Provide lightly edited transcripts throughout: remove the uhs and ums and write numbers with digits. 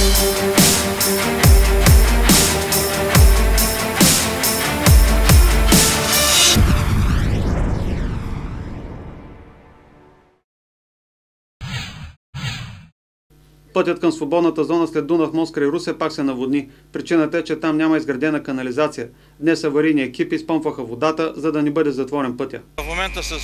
Пътят към свободната зона след Дунав мост край Русе пак се наводни. Причината е, че там няма изградена канализация. Днес аварийни екипи изпомпваха водата, за да не бъде затворен пътя. В момента с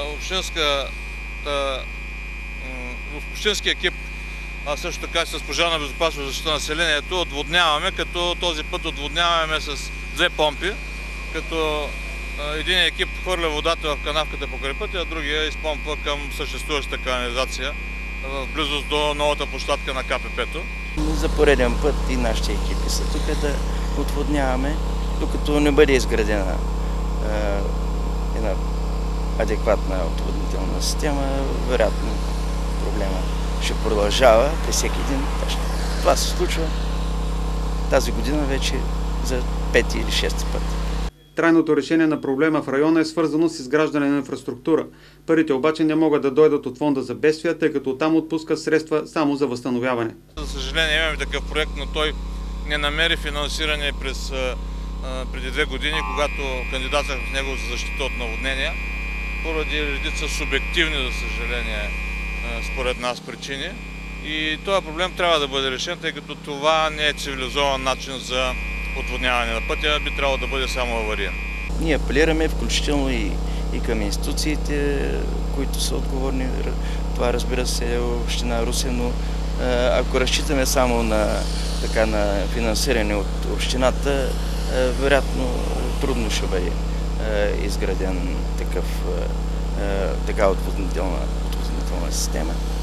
общински екип, а също така и с пожарна безопасност защита на населението, отводняваме, като този път отводняваме с две помпи, като един екип хвърля водата в канавката покрай пътя, а другия изпомпва към съществуващата канализация в близост до новата площадка на КПП-то. За пореден път и нашите екипи са тук да отводняваме, докато не бъде изградена една адекватна отводнителна система, вероятно проблема ще продължава при всеки един. Това се случва тази година вече за 5 или 6 път. Трайното решение на проблема в района е свързано с изграждане на инфраструктура. Парите обаче не могат да дойдат от фонда за бедствия, тъй като там отпускат средства само за възстановяване. За съжаление имаме такъв проект, но той не намери финансиране преди 2 години, когато кандидатах в него за защита от наводнения, поради редица субективни, за съжаление, според нас причини. И този проблем трябва да бъде решен, тъй като това не е цивилизован начин за отводняване на пътя, би трябвало да бъде само авариен. Ние апелираме включително и към институциите, които са отговорни. Това, разбира се, е община Русе, но ако разчитаме само на финансиране от общината, вероятно трудно ще бъде изграден такава отводнителна система.